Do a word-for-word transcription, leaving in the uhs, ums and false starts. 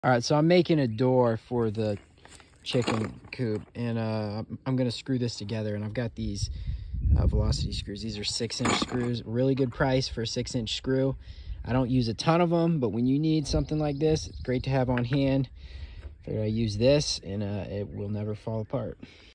All right, so I'm making a door for the chicken coop, and uh, I'm gonna screw this together, and I've got these uh, Velocity screws. These are six inch screws, really good price for a six inch screw. I don't use a ton of them, but when you need something like this, it's great to have on hand. Figured I use this, and uh, it will never fall apart.